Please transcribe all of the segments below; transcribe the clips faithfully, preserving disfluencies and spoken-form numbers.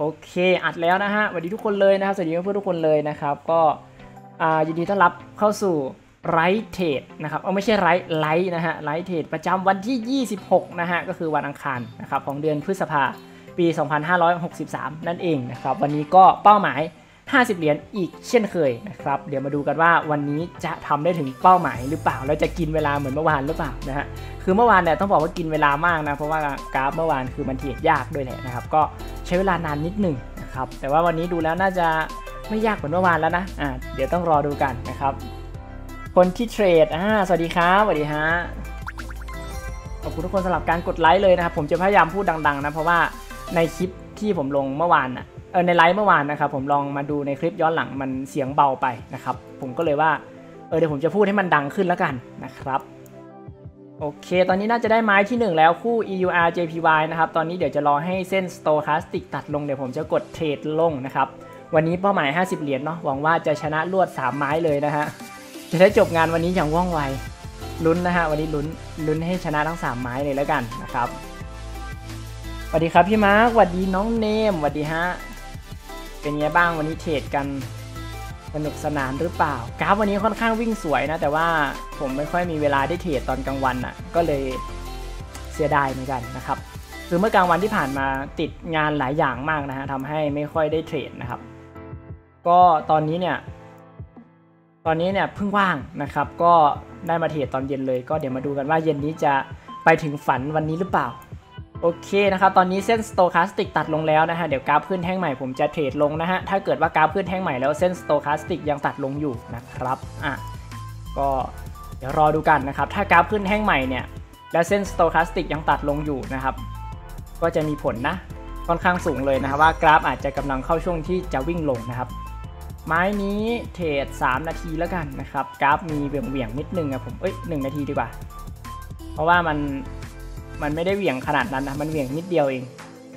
โอเคอัดแล้วนะฮะสวัสดีทุกคนเลยนะครับสวัสดีเพื่อนๆทุกคนเลยนะครับก็ยินดีต้อนรับเข้าสู่ไลท์เทรดนะครับเอาไม่ใช่ไลท์ไลท์นะฮะไลท์เทรดประจำวันที่ยี่สิบหกนะฮะก็คือวันอังคารนะครับของเดือนพฤษภาปีสองพันห้าร้อยหกสิบสามนั่นเองนะครับวันนี้ก็เป้าหมายห้าสิบเหรียญอีกเช่นเคยนะครับเดี๋ยวมาดูกันว่าวันนี้จะทำได้ถึงเป้าหมายหรือเปล่าแล้วจะกินเวลาเหมือนเมื่อวานหรือเปล่านะฮะคือเมื่อวานเนี่ยต้องบอกว่ากินเวลามากนะเพราะว่ากราฟเมื่อวานคือมันเทรดยากด้วยแหละนะครับก็ใช้เวลานานนิดหนึ่งนะครับแต่ว่าวันนี้ดูแล้วน่าจะไม่ยากเหมือนเมื่อวานแล้วนะอ่าเดี๋ยวต้องรอดูกันนะครับคนที่เทรดอ่าสวัสดีครับสวัสดีฮะขอบคุณทุกคนสำหรับการกดไลค์เลยนะครับผมจะพยายามพูดดังๆนะเพราะว่าในคลิปที่ผมลงเมื่อวานอ่ะเออในไลฟ์เมื่อวานนะครับผมลองมาดูในคลิปย้อนหลังมันเสียงเบาไปนะครับผมก็เลยว่าเออเดี๋ยวผมจะพูดให้มันดังขึ้นแล้วกันนะครับโอเคตอนนี้น่าจะได้ไม้ที่หนึ่งแล้วคู่ อี ยู อาร์ เจ พี วาย นะครับตอนนี้เดี๋ยวจะรอให้เส้น Stochastic ตัดลงเดี๋ยวผมจะกดเทรดลงนะครับวันนี้เป้าหมายห้าสิบเหรียญเนาะหวังว่าจะชนะรวดสามไม้เลยนะฮะจะได้จบงานวันนี้อย่างว่องไวลุ้นนะฮะวันนี้ลุ้นลุ้นให้ชนะทั้งสามไม้เลยแล้วกันนะครับสวัสดีครับพี่มาร์คสวัสดีน้องเนมสวัสดีฮะเป็นไงบ้างวันนี้เทรดกันสนุกสนานหรือเปล่ากราฟวันนี้ค่อนข้างวิ่งสวยนะแต่ว่าผมไม่ค่อยมีเวลาได้เทรดตอนกลางวันอ่ะก็เลยเสียดายเหมือนกันนะครับคือเมื่อกลางวันที่ผ่านมาติดงานหลายอย่างมากนะฮะทำให้ไม่ค่อยได้เทรดนะครับก็ตอนนี้เนี่ยตอนนี้เนี่ยเพิ่งว่างนะครับก็ได้มาเทรดตอนเย็นเลยก็เดี๋ยวมาดูกันว่าเย็นนี้จะไปถึงฝันวันนี้หรือเปล่าโอเคนะครับตอนนี้เส้น Stochastic ตัดลงแล้วนะฮะเดี๋ยวกราฟขึ้นแท่งใหม่ผมจะเทรดลงนะฮะถ้าเกิดว่ากราฟขึ้นแท่งใหม่แล้วเส้น Stochastic ยังตัดลงอยู่นะครับอ่ะก็เดี๋ยวรอดูกันนะครับถ้ากราฟขึ้นแท่งใหม่เนี่ยแล้วเส้น Stochastic ยังตัดลงอยู่นะครับก็จะมีผลนะค่อนข้างสูงเลยนะครับว่ากราฟอาจจะกำลังเข้าช่วงที่จะวิ่งลงนะครับไม้นี้เทรดสามนาทีแล้วกันนะครับกราฟมีเบี่ยงๆนิดนึงอะผมเอ้ยหนึ่งนาทีดีกว่าเพราะว่ามันมันไม่ได้เหวี่ยงขนาดนั้นนะมันเหวี่ยงนิดเดียวเอง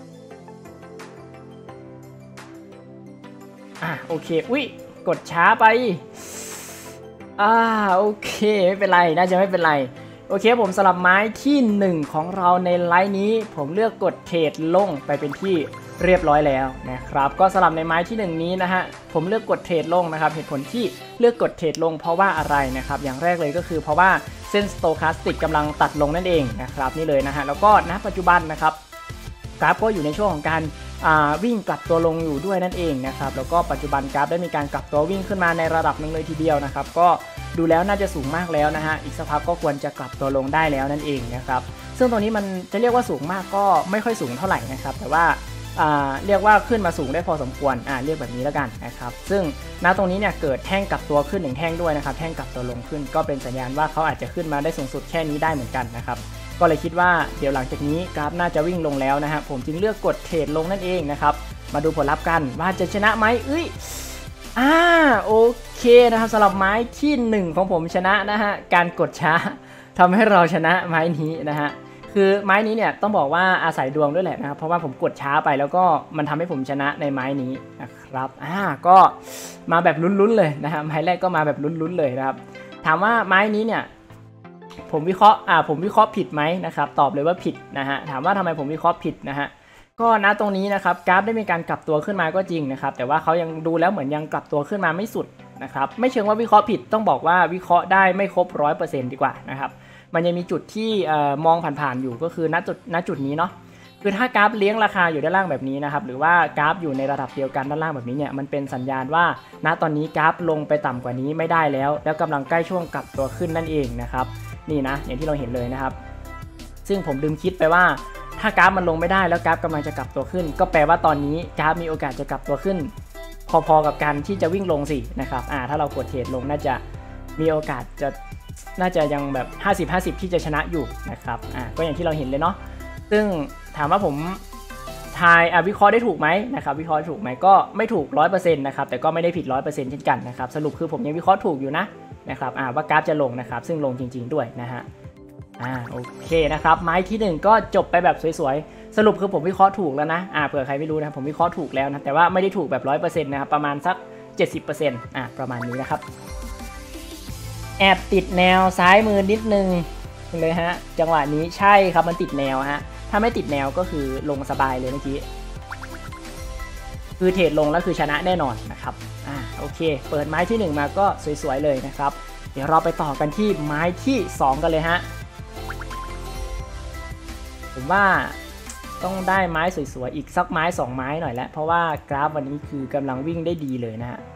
อ่ะโอเคอุ้ยกดช้าไปอ่าโอเคไม่เป็นไรน่าจะไม่เป็นไรโอเคผมสลับไม้ที่หนึ่งของเราในไลน์นี้ผมเลือกกดเทรดลงไปเป็นที่เรียบร้อยแล้วนะครับก็สลับในไม้ที่หนึ่งนี้นะฮะผมเลือกกดเทรดลงนะครับเหตุผลที่เลือกกดเทรดลงเพราะว่าอะไรนะครับอย่างแรกเลยก็คือเพราะว่าเส้น Stochastic กำลังตัดลงนั่นเองนะครับนี่เลยนะฮะแล้วก็ณปัจจุบันนะครับกราฟก็อยู่ในช่วงของการวิ่งกลับตัวลงอยู่ด้วยนั่นเองนะครับแล้วก็ปัจจุบันกราฟได้มีการกลับตัววิ่งขึ้นมาในระดับหนึ่งเลยทีเดียวนะครับก็ดูแล้วน่าจะสูงมากแล้วนะฮะอีกสักพักก็ควรจะกลับตัวลงได้แล้วนั่นเองนะครับซึ่งตรงนี้มันจะเรียกว่าสูงมากก็ไม่ค่อยสูงเท่าไหร่นะครับแต่ว่าเรียกว่าขึ้นมาสูงได้พอสมควรอ่าเรียกแบบนี้แล้วกันนะครับซึ่งณตรงนี้เนี่ยเกิดแท่งกลับตัวขึ้นหนึ่งแท่งด้วยนะครับแท่งกลับตัวลงขึ้นก็เป็นสัญญาณว่าเขาอาจจะขึ้นมาได้สูงสุดแค่นี้ได้เหมือนกันนะครับก็เลยคิดว่าเดี๋ยวหลังจากนี้กราฟน่าจะวิ่งลงแล้วนะฮะผมจึงเลือกกดเทรดลงนั่นเองนะครับมาดูผลลัพธ์กันว่าจะชนะไหมเอ้ยอ่าโอเคนะครับสำหรับไม้ที่หนึ่งของผมชนะนะฮะการกดช้าทำให้เราชนะไม้นี้นะฮะคือไม้นี้เนี่ยต้องบอกว่าอาศัยดวงด้วยแหละนะครับเพราะว่าผมกดช้าไปแล้วก็มันทำให้ผมชนะในไม้นี้นะครับอ่าก็มาแบบลุ้นๆเลยนะครับไม้แรกก็มาแบบลุ้นๆเลยนะครับถามว่าไม้นี้เนี่ยผมวิเคราะห์อ่าผมวิเคราะห์ผิดไหมนะครับตอบเลยว่าผิดนะฮะถามว่าทำไมผมวิเคราะห์ผิดนะฮะก็ณตรงนี้นะครับกราฟได้มีการกลับตัวขึ้นมาก็จริงนะครับแต่ว่าเขายังดูแล้วเหมือนยังกลับตัวขึ้นมาไม่สุดนะครับไม่เชิงว่าวิเคราะห์ผิดต้องบอกว่าวิเคราะห์ได้ไม่ครบ ร้อยเปอร์เซ็นต์ ดีกว่านะครับมันยังมีจุดที่มองผ่านๆอยู่ก็คือณจุดณจุดนี้เนาะคือถ้ากราฟเลี้ยงราคาอยู่ด้านล่างแบบนี้นะครับหรือว่ากราฟอยู่ในระดับเดียวกันด้านล่างแบบนี้เนี่ยมันเป็นสัญญาณว่าณตอนนี้กราฟลงไปต่ำกว่านี้ไม่ได้แล้วแล้วกำลังใกล้ช่วงกลับตัวขึ้นนั่นเองนะครับนี่นะอย่างที่เราเห็นเลยนะครับซึ่งผมลืมคิดไปว่าถ้ากราฟมันลงไม่ได้แล้วกราฟกำลังจะกลับตัวขึ้นก็แปลว่าตอนนี้กราฟมีโอกาสจะกลับตัวขึ้นพอๆกับการที่จะวิ่งลงสินะครับอ่าถ้าเรากดเทรดลงน่าจะมีโอกาสจะน่าจะยังแบบ ห้าสิบ ห้าสิบ ที่จะชนะอยู่นะครับอ่าก็อย่างที่เราเห็นเลยเนาะซึ่งถามว่าผมทายอ่ะวิเคราะห์ได้ถูกไหมนะครับวิเคราะห์ถูกไหมก็ไม่ถูก ร้อยเปอร์เซ็นต์ นะครับแต่ก็ไม่ได้ผิด ร้อยเปอร์เซ็นต์ เช่นกันนะครับสรุปคือผมยังวิเคราะห์ถูกอยู่นะนะครับอ่าว่ากราฟจะลงนะครับซึ่งลงจริงๆด้วยนะฮะอ่าโอเคนะครับไม้ที่หนึ่งก็จบไปแบบสวยๆสรุปคือผมวิเคราะห์ถูกแล้วนะอ่าเผื่อใครไม่รู้นะผมวิเคราะห์ถูกแล้วนะแต่ว่าไม่ได้ถูกแบบ ร้อยเปอร์เซ็นต์ นะครับประมาณสัก เจ็ดสิบเปอร์เซ็นต์ อ่าประมาณนี้นะครับแอบติดแนวซ้ายมือนิดนึงเลยฮะจังหวะนี้ใช่ครับมันติดแนวฮะถ้าไม่ติดแนวก็คือลงสบายเลยเมื่อกี้คือเทรดลงแล้วคือชนะแน่นอนนะครับอ่าโอเคเปิดไม้ที่หนึ่งมาก็สวยๆเลยนะครับเดี๋ยวเราไปต่อกันที่ไม้ที่สองกันเลยฮะผมว่าต้องได้ไม้สวยๆอีกสักไม้สองไม้หน่อยแล้วเพราะว่ากราฟวันนี้คือกำลังวิ่งได้ดีเลยนะฮะ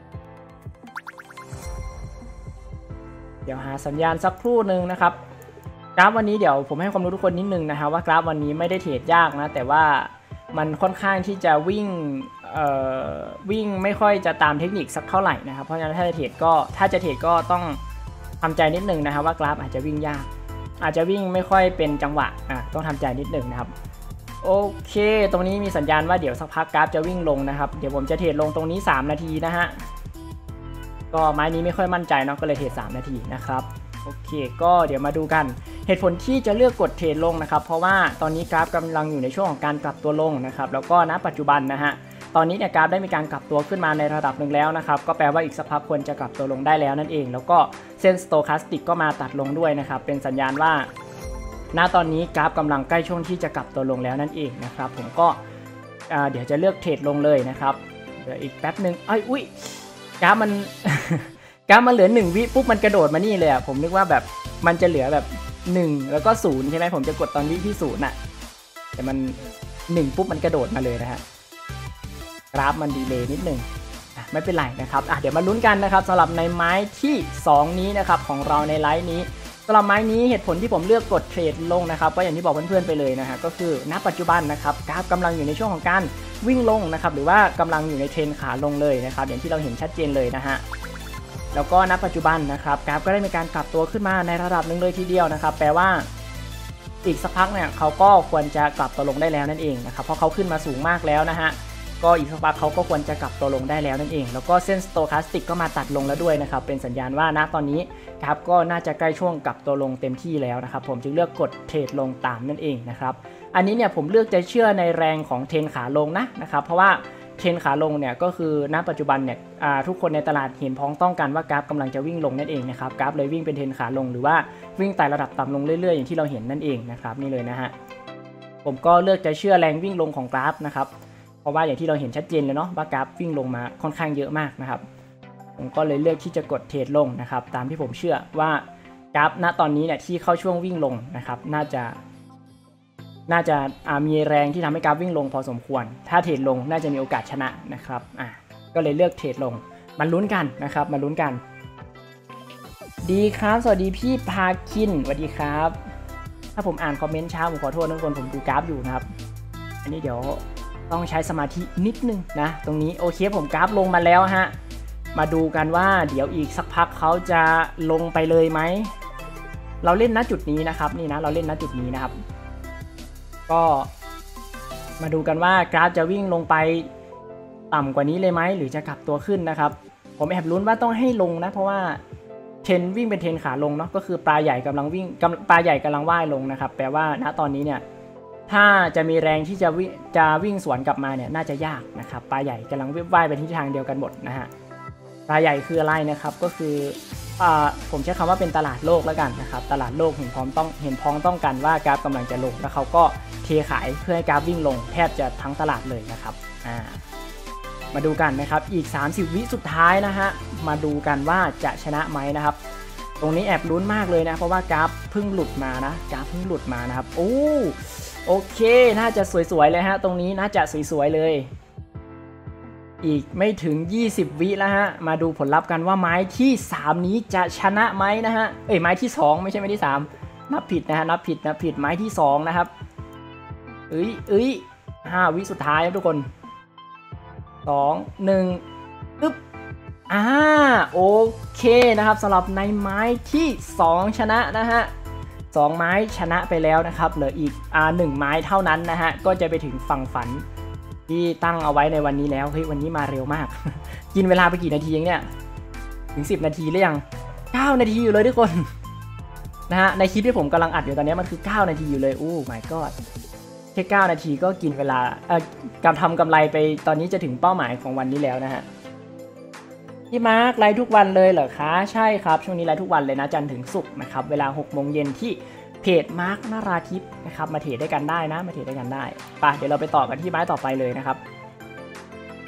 เดี๋ยวหาสัญญาณสักครู่หนึ่งนะครับกราฟวันนี้เดี๋ยวผมให้ความรู้ทุกคนนิดนึงนะครับว่ากราฟวันนี้ไม่ได้เทรดยากนะแต่ว่ามันค่อนข้างที่จะวิ่งเอ่อวิ่งไม่ค่อยจะตามเทคนิคสักเท่าไหร่นะครับเพราะฉะนั้นถ้าจะเทรดก็ถ้าจะเทรดก็ต้องทำใจนิดนึงนะครับว่ากราฟอาจจะวิ่งยากอาจจะวิ่งไม่ค่อยเป็นจังหวะอ่ะต้องทำใจนิดนึงนะครับโอเคตรงนี้มีสัญญาณว่าเดี๋ยวสักพักกราฟจะวิ่งลงนะครับเดี๋ยวผมจะเทรดลงตรงนี้สามนาทีนะฮะก็ไม้นี้ไม่ค่อยมั่นใจเนาะก็เลยเทรดสามนาทีนะครับโอเคก็เดี๋ยวมาดูกันเหตุผลที่จะเลือกกดเทรดลงนะครับเพราะว่าตอนนี้กราฟกำลังอยู่ในช่วงของการกลับตัวลงนะครับแล้วก็ณปัจจุบันนะฮะตอนนี้เนี่ยกราฟได้มีการกลับตัวขึ้นมาในระดับหนึ่งแล้วนะครับก็แปลว่าอีกสักพักควรจะกลับตัวลงได้แล้วนั่นเองแล้วก็เส้นสโตแคสติกก็มาตัดลงด้วยนะครับเป็นสัญญาณว่าณตอนนี้กราฟกำลังใกล้ช่วงที่จะกลับตัวลงแล้วนั่นเองนะครับผมก็เดี๋ยวจะเลือกเทรดลงเลยนะครับเดี๋ยวอีกแป๊บนึงเอ้ยอุ้ยกราฟมัน กราฟมันเหลือหนึ่งวิปุ๊บมันกระโดดมานี่เลยอ่ะผมนึกว่าแบบมันจะเหลือแบบหนึ่งแล้วก็ศูนย์ใช่ไหมผมจะกดตอนวิที่ศูนย์อ่ะแต่มันหนึ่งปุ๊บมันกระโดดมาเลยนะฮะกราฟมันดีเลย์นิดหนึ่งไม่เป็นไรนะครับอ่ะเดี๋ยวมาลุ้นกันนะครับสำหรับในไม้ที่สองนี้นะครับของเราในไลฟ์นี้สำหรับไม้นี้เหตุผลที่ผมเลือกกดเทรดลงนะครับก็อย่างที่บอกเพื่อนๆไปเลยนะฮะก็คือณปัจจุบันนะครับกราฟกำลังอยู่ในช่วงของการวิ่งลงนะครับหรือว่ากำลังอยู่ในเทรนขาลงเลยนะครับอย่างที่เราเห็นชัดเจนเลยนะฮะแล้วก็ณปัจจุบันนะครับกราฟก็ได้มีการกลับตัวขึ้นมาในระดับหนึ่งเลยทีเดียวนะครับแปลว่าอีกสักพักเนี่ยเขาก็ควรจะกลับตัวลงได้แล้วนั่นเองนะครับเพราะเขาขึ้นมาสูงมากแล้วนะฮะก็อีกสักพักเขาก็ควรจะกลับตัวลงได้แล้วนั่นเองแล้วก็เส้นสโตแคสติกก็มาตัดลงแล้วด้วยนะครับเป็นสัญญาณว่าณตอนนี้กราฟก็น่าจะใกล้ช่วงกลับตัวลงเต็มที่แล้วนะครับผมจึงเลือกกดเทรดลงตามนั่นเองนะครับอันนี้เนี่ยผมเลือกจะเชื่อในแรงของเทรนขาลงนะนะครับเพราะว่าเทรนขาลงเนี่ยก็คือณปัจจุบันเนี่ยทุกคนในตลาดเห็นพ้องต้องกันว่ากราฟกำลังจะวิ่งลงนั่นเองนะครับกราฟเลยวิ่งเป็นเทรนขาลงหรือว่าวิ่งไต่ระดับต่ำลงเรื่อยๆอย่างที่เราเห็นนั่นเองนะครับนี่เลยนะฮะผมก็เลือกจะเชื่อแรงวิ่งลงของกราฟนะครับเพราะว่าอย่างที่เราเห็นชัดเจนเลยเนาะว่ากราฟวิ่งลงมาค่อนข้างเยอะมากนะครับผมก็เลยเลือกที่จะกดเทรดลงนะครับตามที่ผมเชื่อว่ากราฟณตอนนี้เนี่ยที่เข้าช่วงวิ่งลงนะครับน่าจะน่าจะมีแรงที่ทำให้กราฟวิ่งลงพอสมควรถ้าเทรดลงน่าจะมีโอกาสชนะนะครับอ่ะก็เลยเลือกเทรดลงมาลุ้นกันนะครับมาลุ้นกันดีครับสวัสดีพี่พาคินสวัสดีครับถ้าผมอ่านคอมเมนต์ช้าผมขอโทษทุกคนผมดูกราฟอยู่นะครับอันนี้เดี๋ยวต้องใช้สมาธินิดนึงนะตรงนี้โอเคผมกราฟลงมาแล้วฮะมาดูกันว่าเดี๋ยวอีกสักพักเขาจะลงไปเลยไหมเราเล่นณจุดนี้นะครับนี่นะเราเล่นณจุดนี้นะครับก็มาดูกันว่ากราฟจะวิ่งลงไปต่ำกว่านี้เลยไหมหรือจะกลับตัวขึ้นนะครับผมแอบลุ้นว่าต้องให้ลงนะเพราะว่าเทรนวิ่งเป็นเทรนขาลงเนาะก็คือปลาใหญ่กำลังวิ่งปลาใหญ่กำลังว่ายลงนะครับแปลว่าณตอนนี้เนี่ยถ้าจะมีแรงที่จะวิ่งจะวิ่งสวนกลับมาเนี่ยน่าจะยากนะครับปลาใหญ่กำลังว่ายไปทิศทางเดียวกันหมดนะฮะปลาใหญ่คืออะไรนะครับก็คือผมใช้คำว่าเป็นตลาดโลกแล้วกันนะครับตลาดโลกเห็นพร้อมต้องเห็นพ้องต้องกันว่ากราฟกำลังจะลงแล้วเขาก็เทขายเพื่อให้กราฟวิ่งลงแทบจะทั้งตลาดเลยนะครับอ่ามาดูกันนะครับอีกสามสิบวิสุดท้ายนะฮะมาดูกันว่าจะชนะไหมนะครับตรงนี้แอบลุ้นมากเลยนะเพราะว่ากราฟเพิ่งหลุดมานะกราฟเพิ่งหลุดมานะครับโอ้โอเคน่าจะสวยๆเลยฮะตรงนี้น่าจะสวยๆเลยอีกไม่ถึงยี่สิบวิแล้วฮะมาดูผลลัพธ์กันว่าไม้ที่สามนี้จะชนะไหมนะฮะเอ้ยไม้ที่สองไม่ใช่ไม้ที่สามนับผิดนะฮะนับผิดนับผิดไม้ที่สองนะครับเอ้ยเอ้ยห้าวิสุดท้ายครับทุกคนสองหนึ่งปึ๊บอ่าโอเคนะครับสำหรับในไม้ที่สองชนะนะฮะสองไม้ชนะไปแล้วนะครับเหลืออีกอ่าหนึ่งไม้เท่านั้นนะฮะก็จะไปถึงฝั่งฝันที่ตั้งเอาไว้ในวันนี้แล้วเฮ้ยวันนี้มาเร็วมาก กินเวลาไปกี่นาทีเองเนี่ยถึงสิบนาทีหรือยังเก้านาทีอยู่เลยทุกคนนะฮะในคลิปที่ผมกำลังอัดอยู่ตอนนี้มันคือเก้านาทีอยู่เลยโอ้ my god แค่เก้านาทีก็กินเวลาเอ่อการทำกำไรไปตอนนี้จะถึงเป้าหมายของวันนี้แล้วนะฮะพี่มาร์คไลฟ์ทุกวันเลยเหรอคะใช่ครับช่วงนี้ไลฟ์ทุกวันเลยนะจันทร์ถึงศุกร์นะครับเวลาหกโมงเย็นที่เพจมาร์คนราธิปนะครับมาเทรดด้วยกันได้นะมาเทรดด้วยกันได้ไปเดี๋ยวเราไปต่อกันที่ไม้ต่อไปเลยนะครับ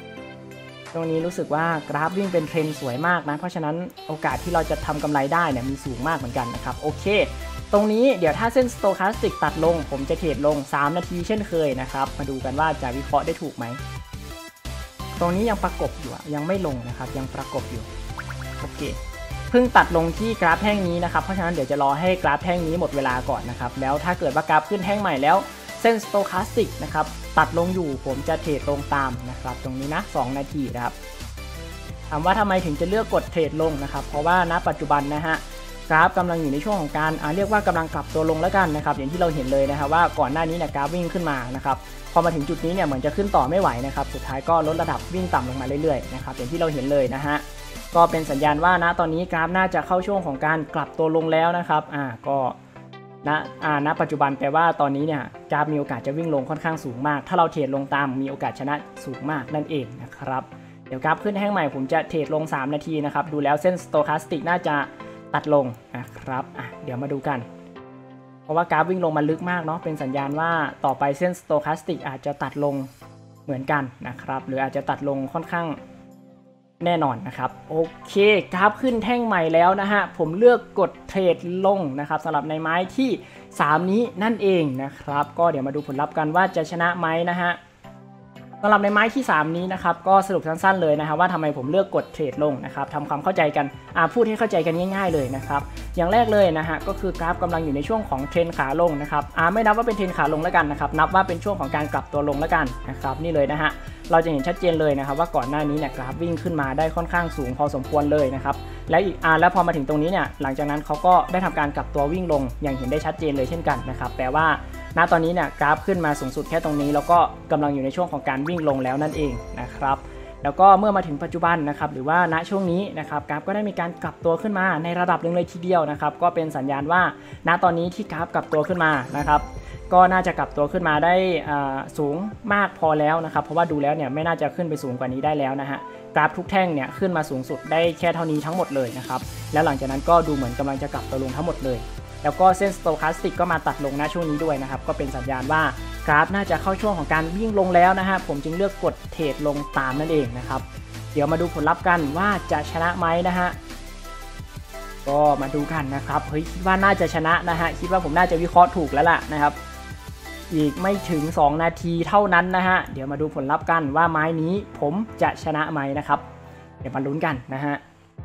ตรงนี้รู้สึกว่ากราฟวิ่งเป็นเทรนสวยมากนะเพราะฉะนั้นโอกาสที่เราจะทำกำไรได้เนี่ยมีสูงมากเหมือนกันนะครับโอเคตรงนี้เดี๋ยวถ้าเส้น Stochastic ตัดลงผมจะเทรดลงสามนาทีเช่นเคยนะครับมาดูกันว่าจะวิเคราะห์ได้ถูกไหมตรงนี้ยังประกบอยู่ยังไม่ลงนะครับยังประกบอยู่โอเคเพิ่งตัดลงที่กราฟแท่งนี้นะครับเพราะฉะนั้นเดี๋ยวจะรอให้กราฟแท่งนี้หมดเวลาก่อนนะครับแล้วถ้าเกิดว่ากราฟขึ้นแท่งใหม่แล้วเส้น Stochastic นะครับตัดลงอยู่ผมจะเทรดลงตามนะครับตรงนี้นะสองนาทีนะครับถามว่าทำไมถึงจะเลือกกดเทรดลงนะครับเพราะว่าณปัจจุบันนะฮะกราฟกำลังอยู่ในช่วงของการเรียกว่ากำลังกลับตัวลงแล้วกันนะครับอย่างที่เราเห็นเลยนะครับว่าก่อนหน้านี้เนี่ยกราฟวิ่งขึ้นมานะครับพอมาถึงจุดนี้เนี่ยเหมือนจะขึ้นต่อไม่ไหวนะครับสุดท้ายก็ลดระดับวิ่งต่ำลงมาเรื่อยๆนะครับอย่างที่เราเห็นเลยนะฮะก็เป็นสัญญาณว่าณตอนนี้กราฟน่าจะเข้าช่วงของการกลับตัวลงแล้วนะครับอ่าก็ณอ่าณปัจจุบันแปลว่าตอนนี้เนี่ยกราฟมีโอกาสจะวิ่งลงค่อนข้างสูงมากถ้าเราเทรดลงตามมีโอกาสชนะสูงมากนั่นเองนะครับเดี๋ยวกราฟขึ้นแท่งใหม่ผมจะเทรดลงสามนาทีนะครับดูแล้วเส้น Stochastic น่าจะตัดลงนะครับอ่ะเดี๋ยวมาดูกันเพราะว่ากราฟวิ่งลงมาลึกมากเนาะเป็นสัญญาณว่าต่อไปเส้น Stochastic อาจจะตัดลงเหมือนกันนะครับหรืออาจจะตัดลงค่อนข้างแน่นอนนะครับโอเคกราฟขึ้นแท่งใหม่แล้วนะฮะผมเลือกกดเทรดลงนะครับสำหรับในไม้ที่สามนี้นั่นเองนะครับก็เดี๋ยวมาดูผลลัพธ์กันว่าจะชนะไหมนะฮะสำหรับในไม้ที่สามนี้นะครับก็สรุปสั้นๆเลยนะครับว่าทำไมผมเลือกกดเทรดลงนะครับทำความเข้าใจกันอ่าพูดให้เข้าใจกันง่ายๆเลยนะครับอย่างแรกเลยนะฮะก็คือกราฟกำลังอยู่ในช่วงของเทรนขาลงนะครับอ่าไม่นับว่าเป็นเทรนขาลงแล้วกันนะครับนับว่าเป็นช่วงของการกลับตัวลงแล้วกันนะครับนี่เลยนะฮะเราจะเห็นชัดเจนเลยนะครับว่าก่อนหน้านี้เนี่ยกราฟวิ่งขึ้นมาได้ค่อนข้างสูงพอสมควรเลยนะครับแล้วอีกอ่าแล้วพอมาถึงตรงนี้เนี่ยหลังจากนั้นเขาก็ได้ทำการกลับตัววิ่งลงอย่างเห็นได้ชัดเจนเลยเช่นกันนะครับแปลว่าณตอนนี้เนี่ยกราฟขึ้นมาสูงสุดแค่ตรงนี้แล้วก็กำลังอยู่ในช่วงของการวิ่งลงแล้วนั่นเองนะครับแล้วก็เมื่อมาถึงปัจจุบันนะครับหรือว่าณช่วงนี้นะครับกราฟก็ได้มีการกลับตัวขึ้นมาในระดับหนึ่งเลยทีเดียวนะครับก็เป็นสัญญาณว่าณตอนนี้ที่กราฟกลับตัวขึ้นมานะครับก็น่าจะกลับตัวขึ้นมาได้สูงมากพอแล้วนะครับเพราะว่าดูแล้วเนี่ยไม่น่าจะขึ้นไปสูงกว่านี้ได้แล้วนะฮะกราฟทุกแท่งเนี่ยขึ้นมาสูงสุดได้แค่เท่านี้ทั้งหมดเลยนะครับแล้วหลังจากนั้นก็ดูเหมือนกำลังจะกลับตัวลงทั้งหมดเลยแล้วก็เส้น Stochastic ก็มาตัดลงณช่วงนี้ด้วยนะครับก็เป็นสัญญาณว่ากราฟน่าจะเข้าช่วงของการวิ่งลงแล้วนะฮะผมจึงเลือกกดเทรดลงตามนั่นเองนะครับเดี๋ยวมาดูผลลัพธ์กันว่าจะชนะไหมนะฮะก็มาดูกันนะครับเฮ้ยคิดว่าน่าจะชนะนะฮะคิดว่าผมน่าจะวิเคราะห์ถูกแล้วล่ะนะครับอีกไม่ถึงสองนาทีเท่านั้นนะฮะเดี๋ยวมาดูผลลัพธ์กันว่าไม้นี้ผมจะชนะไหมนะครับเดี๋ยวมาลุ้นกันนะฮะ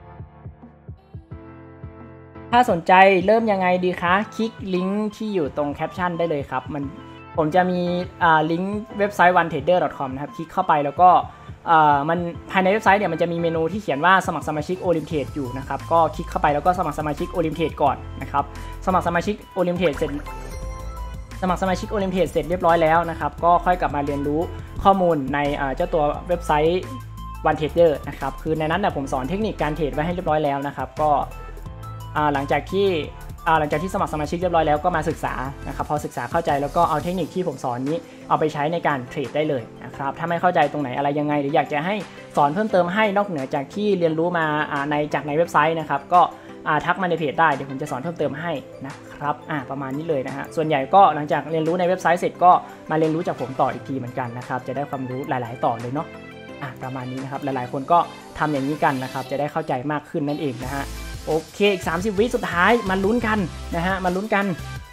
ถ้าสนใจเริ่มยังไงดีคะคลิกลิงก์ที่อยู่ตรงแคปชั่นได้เลยครับมันผมจะมีลิงก์เว็บไซต์ วันเทรดเดอร์ ดอท คอม นะครับคลิกเข้าไปแล้วก็มันภายในเว็บไซต์เนี่ยมันจะมีเมนูที่เขียนว่าสมัครสมาชิกโอลิมเทรดอยู่นะครับก็คลิกเข้าไปแล้วก็สมัครสมาชิกโอลิมเทรดก่อนนะครับสมัครสมาชิกโอลิมเทรดเสร็จสมัครสมาชิกโอลิมเทรดเสร็จเรียบร้อยแล้วนะครับก็ค่อยกลับมาเรียนรู้ข้อมูลในเจ้าตัวเว็บไซต์ วันเทรดเดอร์ นะครับคือในนั้นเนี่ยผมสอนเทคนิคการเทรดไว้ให้เรียบร้อยแล้วนะครับก็หลังจากที่หลังจากที่สมัครสมาชิกเรียบร้อยแล้วก็มาศึกษานะครับพอศึกษาเข้าใจแล้วก็เอาเทคนิคที่ผมสอนนี้เอาไปใช้ในการเทรดได้เลยนะครับถ้าไม่เข้าใจตรงไหนอะไรยังไงหรืออยากจะให้สอนเพิ่มเติมให้นอกเหนือจากที่เรียนรู้มาในจากในเว็บไซต์นะครับก็ทักมาในเพจได้เดี๋ยวผมจะสอนเพิ่มเติมให้นะครับประมาณนี้เลยนะฮะส่วนใหญ่ก็หลังจากเรียนรู้ในเว็บไซต์เสร็จก็มาเรียนรู้จากผมต่ออีกทีเหมือนกันนะครับจะได้ความรู้หลายๆต่อเลยเนาะประมาณนี้นะครับหลายๆคนก็ทำอย่างนี้กันนะครับจะได้เข้าใจมากขึ้นนั่นเองนะฮะโอเคอีกสามสิบวิสุดท้ายมาลุ้นกันนะฮะมาลุ้นกัน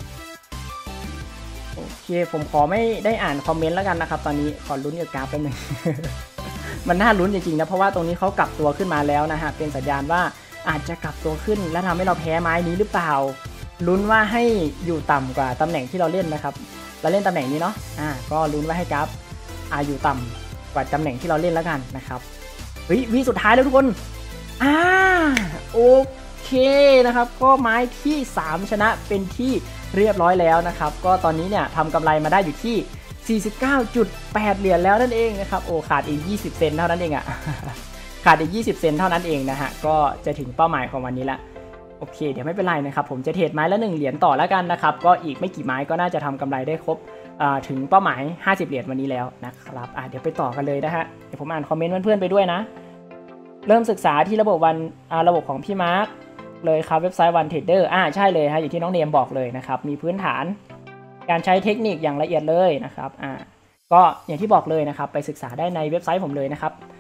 โอเคผมขอไม่ได้อ่านคอมเมนต์แล้วกันนะครับตอนนี้ขอลุ้นกับกราฟแป๊บนึง มันน่าลุ้นจริงๆนะเพราะว่าตรงนี้เขากลับตัวขึ้นมาแล้วนะฮะเป็นสัญญาณว่าอาจจะกลับตัวขึ้นและทำให้เราแพ้ไม้นี้หรือเปล่าลุ้นว่าให้อยู่ต่ำกว่าตำแหน่งที่เราเล่นนะครับเราเล่นตำแหน่งนี้เนาะอ่าก็ลุ้นว่าให้กราฟอ่าอยู่ต่ำกว่าตำแหน่งที่เราเล่นแล้วกันนะครับเฮ้ยวิสุดท้ายแล้วทุกคนอ่าโอเคนะครับก็ไม้ที่สามชนะเป็นที่เรียบร้อยแล้วนะครับก็ตอนนี้เนี่ยทำกำไรมาได้อยู่ที่ สี่สิบเก้าจุดแปด เหรียญแล้วนั่นเองนะครับโอ้ขาดอีกยี่สิบเซนเท่านั้นเองอะ ขาดอีกยี่สิบเซนเท่านั้นเองนะฮะก็จะถึงเป้าหมายของวันนี้ละโอเคเดี๋ยวไม่เป็นไรนะครับผมจะเทรดไม้ละหนึ่งเหรียญต่อแล้วกันนะครับก็อีกไม่กี่ไม้ก็น่าจะทำกำไรได้ครบถึงเป้าหมายห้าสิบเหรียญวันนี้แล้วนะครับเดี๋ยวไปต่อกันเลยนะฮะเดี๋ยวผมอ่านคอมเมนต์เพื่อนๆไปด้วยนะเริ่มศึกษาที่ระบบวันระบบของพี่มาร์คเลยครับเว็บไซต์ วันเทรดเดอร์ อ่าใช่เลยฮะอย่างที่น้องเนมบอกเลยนะครับมีพื้นฐานการใช้เทคนิคอย่างละเอียดเลยนะครับอ่าก็อย่างที่บอกเลยนะครับไปศึกษาได้ในเว็บไซต์ผมเลยนะครับ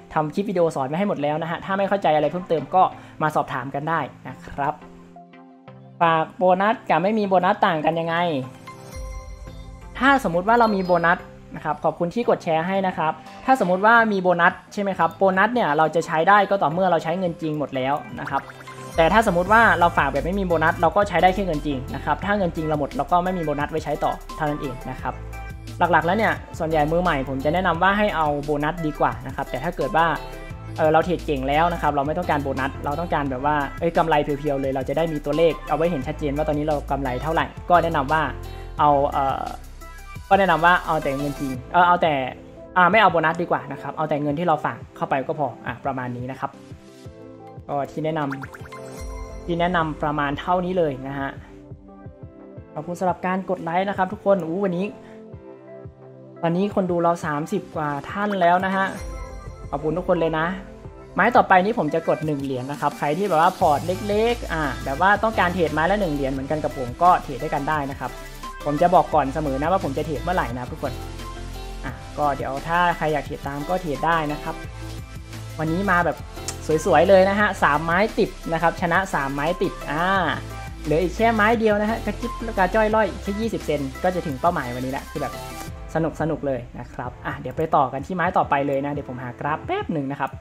ทำคลิปวิดีโอสอนไว้ให้หมดแล้วนะฮะถ้าไม่เข้าใจอะไรเพิ่มเติมก็มาสอบถามกันได้นะครับฝากโบนัสกับไม่มีโบนัสต่างกันยังไงถ้าสมมุติว่าเรามีโบนัสนะครับขอบคุณที่กดแชร์ให้นะครับถ้าสมมุติว่ามีโบนัสใช่ไหมครับโบนัสเนี่ยเราจะใช้ได้ก็ต่อเมื่อเราใช้เงินจริงหมดแล้วนะครับแต่ถ้าสมมุติว่าเราฝากแบบไม่มีโบนัสเราก็ใช้ได้แค่เงินจริงนะครับถ้าเงินจริงเราหมดเราก็ไม่มีโบนัสไว้ใช้ต่อเท่านั้นเองนะครับหลักๆแล้วเนี่ยส่วนใหญ่มือใหม่ผมจะแนะนำว่าให้เอาโบนัสดีกว่านะครับแต่ถ้าเกิดว่าเออเราเทรดเก่งแล้วนะครับเราไม่ต้องการโบนัสเราต้องการแบบว่าเอ้ยกำไรเพียวๆเลยเราจะได้มีตัวเลขเอาไว้เห็นชัดเจนว่าตอนนี้เรากำไรเท่าไหร่ก็แนะนำว่าเอาเออก็แนะนำว่าเอาแต่เงินจริงเออเอาแต่อ่าไม่เอาโบนัสดีกว่านะครับเอาแต่เงินที่เราฝากเข้าไปก็พออ่ะประมาณนี้นะครับก็ที่แนะนำที่แนะนำประมาณเท่านี้เลยนะฮะขอบคุณสำหรับการกดไลค์นะครับทุกคนอู้วันนี้ตอนนี้คนดูเราสามสิบกว่าท่านแล้วนะฮะขอบคุณทุกคนเลยนะไม้ต่อไปนี้ผมจะกดหนึ่งเหรียญนะครับใครที่แบบว่าพอร์ตเล็กๆอ่าแบบว่าต้องการเทรดไม้ละหนึ่งเหรียญเหมือนกันกับผมก็เทรดด้วยกันได้นะครับผมจะบอกก่อนเสมอนะว่าผมจะเทรดเมื่อไหร่นะทุกคนอ่ะก็เดี๋ยวถ้าใครอยากเทรดตามก็เทรดได้นะครับวันนี้มาแบบสวยๆเลยนะฮะสามไม้ติดนะครับชนะสามไม้ติดอ่าเหลืออีกแค่ไม้เดียวนะฮะกระจิ๊บกระจ้อยร่อยแค่ยี่สิบเซนก็จะถึงเป้าหมายวันนี้แหละคือแบบสนุกสนุกเลยนะครับอ่ะเดี๋ยวไปต่อกันที่ไม้ต่อไปเลยนะเดี๋ยวผมหากราฟแป๊บหนึ่งนะครับ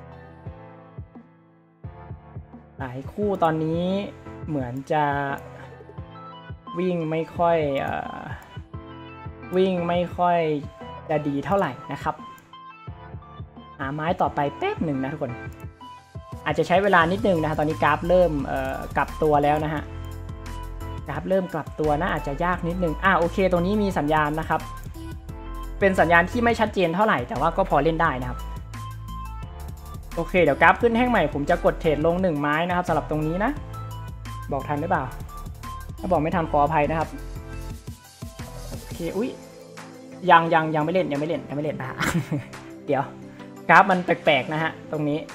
หลายคู่ตอนนี้เหมือนจะวิ่งไม่ค่อยเอ่อวิ่งไม่ค่อยจะดีเท่าไหร่นะครับหาไม้ต่อไปแป๊บหนึ่งนะทุกคนอาจจะใช้เวลานิดนึงนะฮะตอนนี้กราฟเริ่มเอ่อกลับตัวแล้วนะฮะกราฟเริ่มกลับตัวนะอาจจะยากนิดนึงอ่ะโอเคตรงนี้มีสัญญาณนะครับเป็นสัญญาณที่ไม่ชัดเจนเท่าไหร่แต่ว่าก็พอเล่นได้นะครับโอเคเดี๋ยวกราฟขึ้นแท่งใหม่ผมจะกดเทรดลงหนึ่งไม้นะครับสำหรับตรงนี้นะบอกทันหรือเปล่าถ้าบอกไม่ทันขออภัยนะครับโอเคอุ้ยยังยังยังไม่เล่นยังไม่เล่นยังไม่เล่นนะเดี๋ยวกราฟมันแปลกๆนะฮะตรงนี้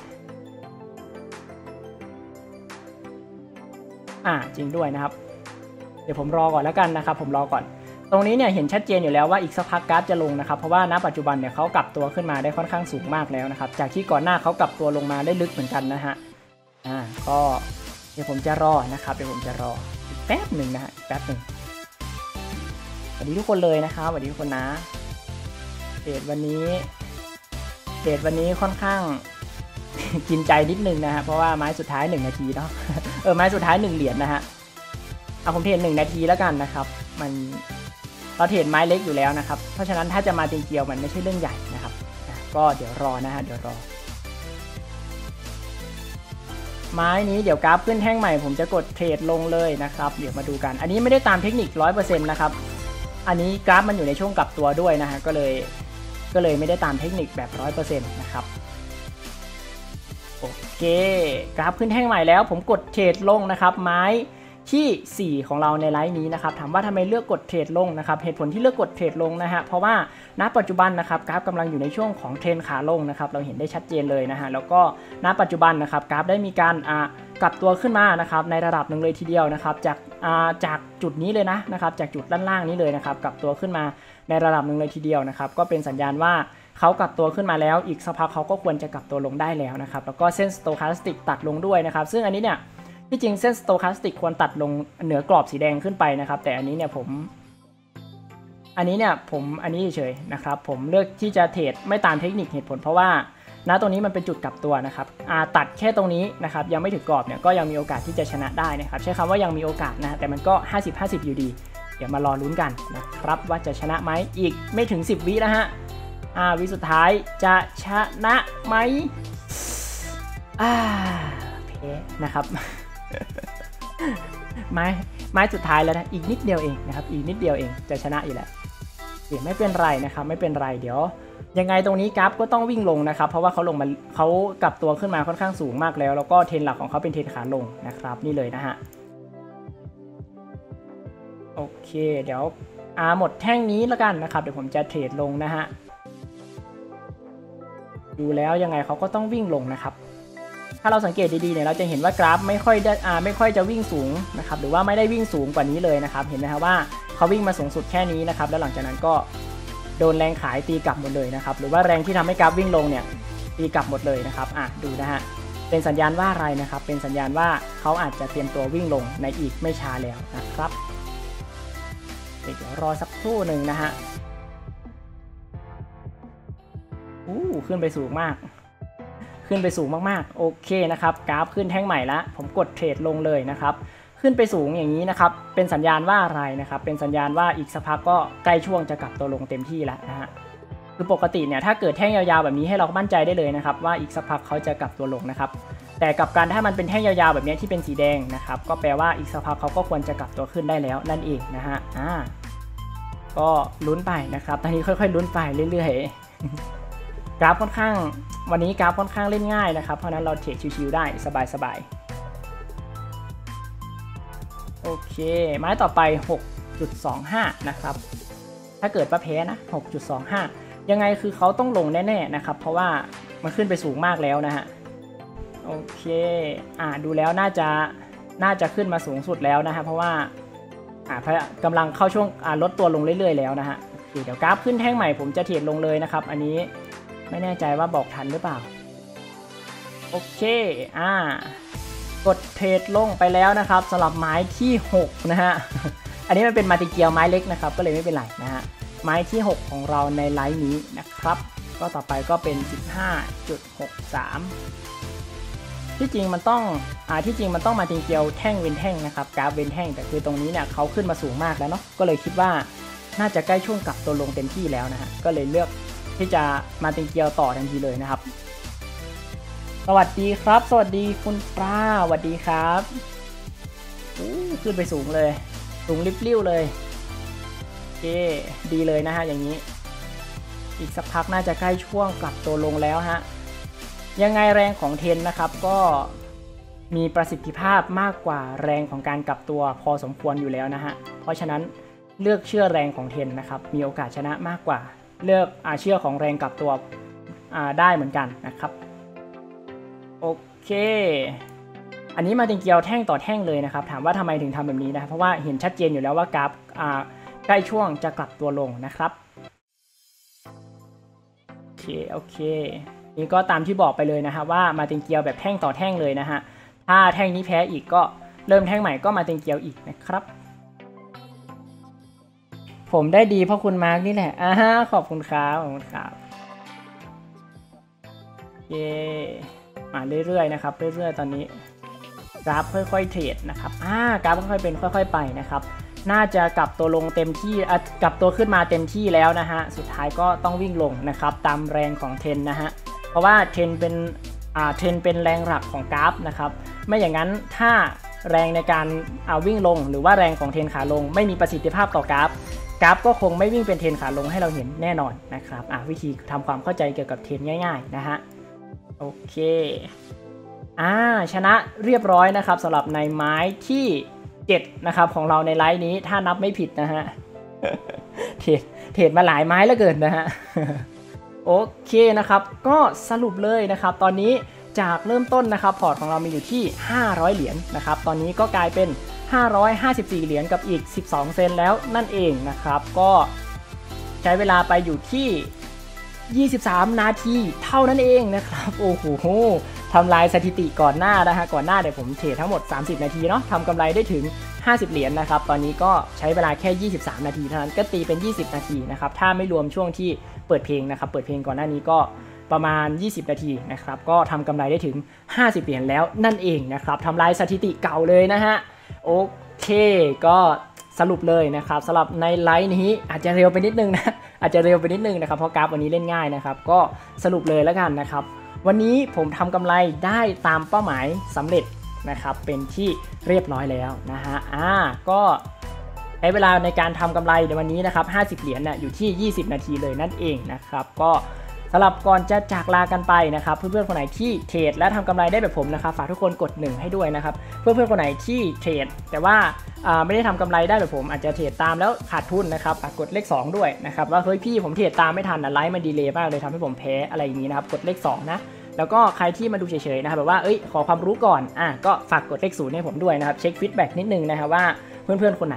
อ่าจริงด้วยนะครับเดี๋ยวผมรอก่อนแล้วกันนะครับผมรอก่อนตรงนี้เนี่ยเห็นชัดเจนอยู่แล้วว่าอีกสักพักกราฟจะลงนะครับเพราะว่าณปัจจุบันเนี่ยเขากลับตัวขึ้นมาได้ค่อนข้างสูงมากแล้วนะครับจากที่ก่อนหน้าเขากลับตัวลงมาได้ลึกเหมือนกันนะฮะอ่าก็เดี๋ยวผมจะรอนะครับเดี๋ยวผมจะรอแป๊บหนึ่งนะฮะแป๊บหนึ่งสวัสดีทุกคนเลยนะครับสวัสดีทุกคนนะเดทวันนี้เดทวันนี้ค่อนข้างกินใจนิดนึงนะฮะเพราะว่าไม้สุดท้ายหนึ่งนาทีเนาะเออไม้สุดท้ายหนึ่งเหรียญนะฮะเอาผมเทรดหนึ่งนาทีแล้วกันนะครับมันเราเทรดไม้เล็กอยู่แล้วนะครับเพราะฉะนั้นถ้าจะมาตีเกียวมันไม่ใช่เรื่องใหญ่นะครับก็เดี๋ยวรอนะฮะเดี๋ยวรอไม้นี้เดี๋ยวกราฟขึ้นแท่งใหม่ผมจะกดเทรดลงเลยนะครับเดี๋ยวมาดูกันอันนี้ไม่ได้ตามเทคนิค ร้อยเปอร์เซ็นต์ นะครับอันนี้กราฟมันอยู่ในช่วงกลับตัวด้วยนะฮะก็เลยก็เลยไม่ได้ตามเทคนิคแบบ ร้อยเปอร์เซ็นต์ นะครับโอเคกราฟขึ้นแท่งใหม่แล้วผมกดเทรดลงนะครับไม้ที่สี่ของเราในไลฟ์นี้นะครับถามว่าทำไมเลือกกดเทรดลงนะครับเหตุผลที่เลือกกดเทรดลงนะฮะเพราะว่าณปัจจุบันนะครับกราฟกำลังอยู่ในช่วงของเทรนขาลงนะครับเราเห็นได้ชัดเจนเลยนะฮะแล้วก็ณปัจจุบันนะครับกราฟได้มีการอ่ากลับตัวขึ้นมานะครับในระดับหนึ่งเลยทีเดียวนะครับจากอ่าจากจุดนี้เลยนะนะครับจากจุดด้านล่างนี้เลยนะครับกลับตัวขึ้นมาในระดับหนึ่งเลยทีเดียวนะครับก็เป็นสัญญาณว่าเขากลับตัวขึ้นมาแล้วอีกสักพักเขาก็ควรจะกลับตัวลงได้แล้วนะครับแล้วก็เส้นสโตแคสติกตัดลงด้วยนะครับซึ่งอันนี้เนี่ยที่จริงเส้นสโตแคสติกควรตัดลงเหนือกรอบสีแดงขึ้นไปนะครับแต่อันนี้เนี่ยผมอันนี้เนี่ยผมอันนี้เฉยๆนะครับผมเลือกที่จะเทรดไม่ตามเทคนิคเหตุผลเพราะว่าณตรงนี้มันเป็นจุดกลับตัวนะครับอาตัดแค่ตรงนี้นะครับยังไม่ถึงกรอบเนี่ยก็ยังมีโอกาสที่จะชนะได้นะครับใช้คำว่ายังมีโอกาสนะแต่มันก็ ห้าสิบ ห้าสิบ อยู่ดีเดี๋ยวมารอลุ้นกันนะครับว่าจะชนะไหมอีกไม่ถึงสิบวินะฮะอ่าวิสุดท้ายจะชนะไหมอ่าโอเคนะครับไม้ไม้สุดท้ายแล้วนะอีกนิดเดียวเองนะครับอีกนิดเดียวเองจะชนะอยู่แล้วเดี๋ยวไม่เป็นไรนะครับไม่เป็นไรเดี๋ยวยังไงตรงนี้กราฟก็ต้องวิ่งลงนะครับเพราะว่าเขาลงมาเขากลับตัวขึ้นมาค่อนข้างสูงมากแล้วแล้วก็เทรนหลักของเขาเป็นเทรนขาลงนะครับนี่เลยนะฮะโอเคเดี๋ยวอ่าหมดแท่งนี้แล้วกันนะครับเดี๋ยวผมจะเทรดลงนะฮะดูแล้วยังไงเขาก็ต้องวิ่งลงนะครับถ้าเราสังเกตดีๆเนี่ยเราจะเห็นว่ากราฟไม่ค่อยได้อ่าไม่ค่อยจะวิ่งสูงนะครับหรือว่าไม่ได้วิ่งสูงกว่านี้เลยนะครับเห็นไหมครับว่าเขาวิ่งมาสูงสุดแค่นี้นะครับแล้วหลังจากนั้นก็โดนแรงขายตีกลับหมดเลยนะครับหรือว่าแรงที่ทำให้กราฟวิ่งลงเนี่ยตีกลับหมดเลยนะครับอ่ะดูนะฮะเป็นสัญญาณว่าอะไรนะครับเป็นสัญญาณว่าเขาอาจจะเตรียมตัววิ่งลงในอีกไม่ช้าแล้วนะครับเดี๋ยวรอสักครู่หนึ่งนะฮะอู้ขึ้นไปสูงมากขึ้นไปสูงมากๆโอเคนะครับกราฟขึ้นแท่งใหม่แล้วผมกดเทรดลงเลยนะครับขึ้นไปสูงอย่างนี้นะครับเป็นสัญญาณว่าอะไรนะครับเป็นสัญญาณว่าอีกสักพักก็ใกล้ช่วงจะกลับตัวลงเต็มที่แล้วนะฮะคือปกติเนี่ยถ้าเกิดแท่งยาวๆแบบนี้ให้เรามั่นใจได้เลยนะครับว่าอีกสักพักเขาจะกลับตัวลงนะครับแต่กับการถ้ามันเป็นแท่งยาวๆแบบนี้ที่เป็นสีแดงนะครับก็แปลว่าอีกสักพักเขาก็ควรจะกลับตัวขึ้นได้แล้วนั่นเองนะฮะอ่าก็ลุ้นไปนะครับตอนนี้ค่อยๆลุ้นไปเรื่อยๆกราฟค่อนข้างวันนี้กราฟค่อนข้างเล่นง่ายนะครับเพราะนั้นเราเทรดชิวๆได้สบายๆโอเคไม้ต่อไป หกจุดสองห้า นะครับถ้าเกิดว่าแพ้นะ หกจุดสองห้า ยังไงคือเขาต้องลงแน่ๆนะครับเพราะว่ามันขึ้นไปสูงมากแล้วนะฮะโอเคอ่าดูแล้วน่าจะน่าจะขึ้นมาสูงสุดแล้วนะฮะเพราะว่าอ่ากำลังเข้าช่วงอ่าลดตัวลงเรื่อยๆแล้วนะฮะเดี๋ยวกราฟขึ้นแท่งใหม่ผมจะเทรดลงเลยนะครับอันนี้ไม่แน่ใจว่าบอกทันหรือเปล่าโอเคอ่ากดเทรดลงไปแล้วนะครับสำหรับไม้ที่หกนะฮะอันนี้มันเป็นมาติเกียวไม้เล็กนะครับก็เลยไม่เป็นไรนะฮะไม้ที่หกของเราในไลน์นี้นะครับก็ต่อไปก็เป็น สิบห้าจุดหกสาม ที่จริงมันต้องอ่าที่จริงมันต้องมาติเกียวแท่งเว้นแท่งนะครับกราฟเว้นแท่งแต่คือตรงนี้เนี่ยเขาขึ้นมาสูงมากแล้วเนาะก็เลยคิดว่าน่าจะใกล้ช่วงกลับตัวลงเต็มที่แล้วนะฮะก็เลยเลือกที่จะมาติเกียวต่อทันทีเลยนะครับสวัสดีครับสวัสดีคุณปลาสวัสดีครับอู้ขึ้นไปสูงเลยสูงริบลิ่วเลยโอเคดีเลยนะฮะอย่างนี้อีกสักพักน่าจะใกล้ช่วงกลับตัวลงแล้วฮะยังไงแรงของเทนนะครับก็มีประสิทธิภาพมากกว่าแรงของการกลับตัวพอสมควรอยู่แล้วนะฮะเพราะฉะนั้นเลือกเชื่อแรงของเทนนะครับมีโอกาสชนะมากกว่าเลือกอาเชื่อของแรงกลับตัวได้เหมือนกันนะครับโอเคอันนี้มาติงเกียวแท่งต่อแท่งเลยนะครับถามว่าทำไมถึงทำแบบนี้นะเพราะว่าเห็นชัดเจนอยู่แล้วว่ากราฟใกล้ช่วงจะกลับตัวลงนะครับโอเคโอเคนี่ก็ตามที่บอกไปเลยนะฮะว่ามาติงเกียวแบบแท่งต่อแท่งเลยนะฮะถ้าแท่งนี้แพ้อีกก็เริ่มแท่งใหม่ก็มาติงเกียวอีกนะครับผมได้ดีเพราะคุณมาร์กนี่แหละอ่าขอบคุณครับขอบคุณครับเย่มาเรื่อยๆนะครับเรื่อยๆตอนนี้กราฟค่อยๆเทรดนะครับอ่ากราฟค่อยๆเป็นค่อยๆไปนะครับน่าจะกลับตัวลงเต็มที่อ่ะกลับตัวขึ้นมาเต็มที่แล้วนะฮะสุดท้ายก็ต้องวิ่งลงนะครับตามแรงของเทนนะฮะเพราะว่าเทนเป็นอ่าเทนเป็นแรงหลักของกราฟนะครับไม่อย่างนั้นถ้าแรงในการเอาวิ่งลงหรือว่าแรงของเทนขาลงไม่มีประสิทธิภาพต่อกราฟกราฟก็คงไม่วิ่งเป็นเทนขาลงให้เราเห็นแน่นอนนะครับอ่ะวิธีทำความเข้าใจเกี่ยวกับเทนง่ายๆนะฮะโอเคอ่าชนะเรียบร้อยนะครับสำหรับในไม้ที่เจ็ดนะครับของเราในไลฟ์นี้ถ้านับไม่ผิดนะฮะ เทรดเทรดมาหลายไม้แล้วเกินนะฮะ โอเคนะครับก็สรุปเลยนะครับตอนนี้จากเริ่มต้นนะครับพอร์ตของเรามีอยู่ที่ห้าร้อยเหรียญนะครับตอนนี้ก็กลายเป็นห้าร้อยห้าสิบสี่เหรียญกับอีกสิบสองเซนแล้วนั่นเองนะครับก็ใช้เวลาไปอยู่ที่ยี่สิบสามนาทีเท่านั้นเองนะครับโอ้โหทำลายสถิติก่อนหน้านะฮะก่อนหน้าเดี๋ยวผมเทรดทั้งหมดสามสิบนาทีเนาะทำกำไรได้ถึงห้าสิบเหรียญนะครับตอนนี้ก็ใช้เวลาแค่ยี่สิบสามนาทีเท่านั้นก็ตีเป็นยี่สิบนาทีนะครับถ้าไม่รวมช่วงที่เปิดเพลงนะครับเปิดเพลงก่อนหน้านี้ก็ประมาณยี่สิบนาทีนะครับก็ทำกำไรได้ถึงห้าสิบเหรียญแล้วนั่นเองนะครับทำลายสถิติเก่าเลยนะฮะโอเคก็สรุปเลยนะครับสำหรับในไลฟ์นี้อาจจะเร็วไปนิดนึงนะอาจจะเร็วไปนิดนึงนะครับเพราะกราฟวันนี้เล่นง่ายนะครับก็สรุปเลยแล้วกันนะครับวันนี้ผมทำกำไรได้ตามเป้าหมายสำเร็จนะครับเป็นที่เรียบร้อยแล้วนะฮะอ่าก็ใช้เวลาในการทำกำไรในวันนี้นะครับห้าสิบเหรียญเนี่ยอยู่ที่ยี่สิบนาทีเลยนั่นเองนะครับก็สำหรับก่อนจะจากลากันไปนะครับเพื่อนๆคนไหนที่เทรดและทำกำไรได้แบบผมนะครับฝากทุกคนกดหนึ่งให้ด้วยนะครับเพื่อนๆคนไหนที่เทรดแต่ว่าไม่ได้ทำกำไรได้แบบผมอาจจะเทรดตามแล้วขาดทุนนะครับกดเลขสองด้วยนะครับว่าเฮ้ยพี่ผมเทรดตามไม่ทันนะไลฟ์มันดีเลย์มากเลยทำให้ผมแพ้อะไรอย่างนี้นะครับกดเลขสองนะแล้วก็ใครที่มาดูเฉยๆนะครับแบบว่าเอ้ยขอความรู้ก่อนอ่ะก็ฝากกดเลขศูนย์ให้ผมด้วยนะครับเช็คฟีดแบ็กนิดนึงนะครับว่าเพื่อนๆคนไหน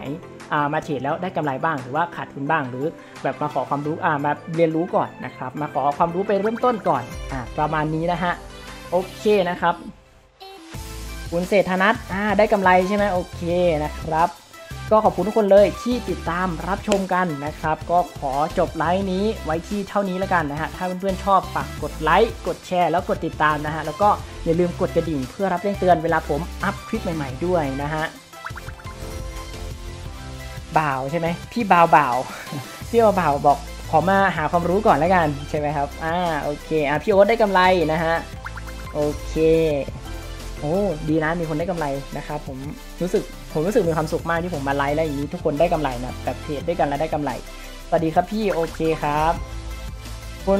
อ่ามาเทรดแล้วได้กำไรบ้างหรือว่าขาดทุนบ้างหรือแบบมาขอความรู้อ่ามาเรียนรู้ก่อนนะครับมาขอความรู้ไปเริ่มต้นก่อนอ่าประมาณนี้นะฮะโอเคนะครับคุณเศรษฐนัทอ่าได้กำไรใช่ไหมโอเคนะครับก็ขอบคุณทุกคนเลยที่ติดตามรับชมกันนะครับก็ขอจบไลฟ์นี้ไว้ที่เท่านี้แล้วกันนะฮะถ้าเพื่อนๆชอบฝากกดไลค์กดแชร์แล้วกดติดตามนะฮะแล้วก็อย่าลืมกดกระดิ่งเพื่อรับแจ้งเตือนเวลาผมอัพคลิปใหม่ๆด้วยนะฮะบ่าวใช่ไหมพี่บ่าวบ่าวพี่บ่าวบ่าวบอกขอมาหาความรู้ก่อนแล้วกันใช่ไหมครับอ่าโอเคอ่ะพี่โอ๊ตได้กำไรนะฮะโอเคโอ้ดีนะมีคนได้กำไรนะครับผมรู้สึกผมรู้สึกมีความสุขมากที่ผมมาไลฟ์แล้วอย่างนี้ทุกคนได้กำไรนะแบบเทรดด้วยกันแล้วได้กำไรสวัสดีครับพี่โอเคครับคุณ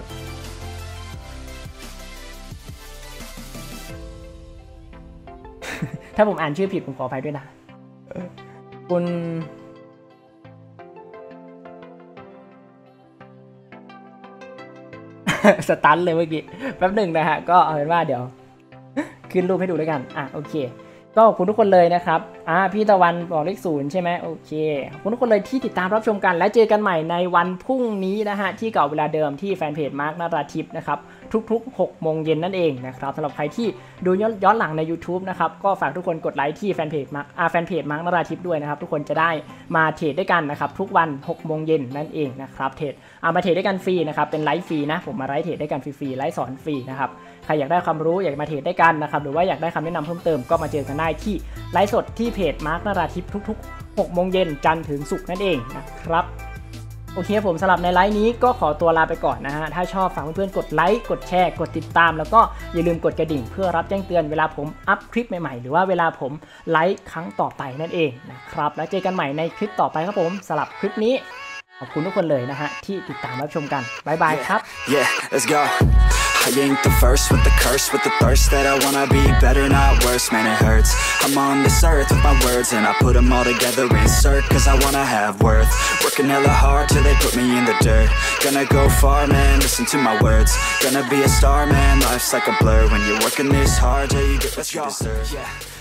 ถ้าผมอ่านชื่อผิดผมขออภัยด้วยนะคุณสตันเลยเมื่อกี้แป๊บหนึ่งนะฮะก็เอาเป็นว่าเดี๋ยวขึ้นรูปให้ดูด้วยกันอ่ะโอเคก็ขอบคุณทุกคนเลยนะครับอ่าพี่ตะวันบอกเลขศูนย์ใช่ไหมโอเคขอบคุณทุกคนเลยที่ติดตามรับชมกันและเจอกันใหม่ในวันพรุ่งนี้นะฮะที่เก่าเวลาเดิมที่แฟนเพจมาร์คนราธิปนะครับทุกๆหกโมงเย็นนั่นเองนะครับสำหรับใครที่ดูย้อนหลังใน YouTube นะครับก็ฝากทุกคนกดไลค์ที่แฟนเพจมาร์คอ่าแฟนเพจมาร์คนราธิปด้วยนะครับทุกคนจะได้มาเทรดด้วยกันนะครับทุกวันหกโมงเย็นนั่นเองนะครับเทรดเอามาเทรดด้วยกันฟรีนะครับเป็นไลฟ์ฟรีนะผมมาไลฟ์เทรดด้วยกันฟรีๆไลฟ์สอนฟรีนะครับใครอยากได้ความรู้อยากมาเทรดด้วยกันนะครับหรือว่าอยากได้คำแนะนำเพิ่มเติมก็มาเจอกันได้ที่ไลฟ์สดที่เพจมาร์คนราธิปทุกๆหกโมงเย็นจันทร์ถึงศุกร์นั่นเองนะครับโอเคผมสำหรับในไลฟ์นี้ก็ขอตัวลาไปก่อนนะฮะถ้าชอบฝากเพื่อนๆกดไลค์กดแชร์กดติดตามแล้วก็อย่าลืมกดกระดิ่งเพื่อรับแจ้งเตือนเวลาผมอัพคลิปใหม่ๆหรือว่าเวลาผมไลฟ์ครั้งต่อไปนั่นเองนะครับแล้วเจอกันใหม่ในคลิปต่อไปครับผมสำหรับคลิปนี้ขอบคุณทุกคนเลยนะฮะที่ติดตามรับชมกันบ๊ายบายครับ Yeah, let's go. I ain't the first with the curse, with the thirst that I wanna be better, not worse, man it hurts. I'm on this earth with my words and I put them all together, insert, cause I wanna have worth. Working hella hard till they put me in the dirt. Gonna go far, man, listen to my words. Gonna be a star, man, life's like a blur. When you're working this hard, yeah, you get what you deserve. Yeah.